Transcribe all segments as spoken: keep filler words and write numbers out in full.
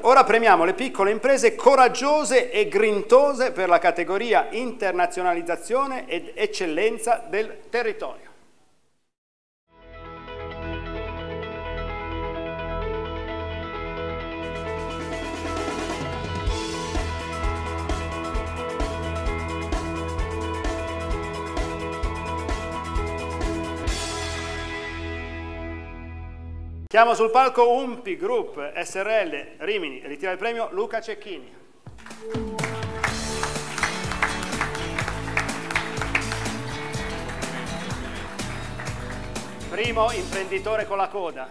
ora premiamo le piccole imprese coraggiose e grintose per la categoria internazionalizzazione ed eccellenza del territorio. Chiamo sul palco Umpi Group S R L Rimini e ritira il premio Luca Cecchini. Primo imprenditore con la coda.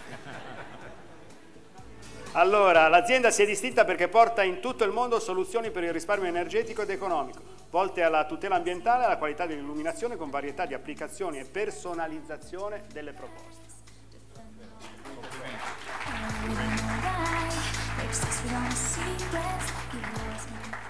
Allora, l'azienda si è distinta perché porta in tutto il mondo soluzioni per il risparmio energetico ed economico, volte alla tutela ambientale e alla qualità dell'illuminazione con varietà di applicazioni e personalizzazione delle proposte. Makes us want to see breath.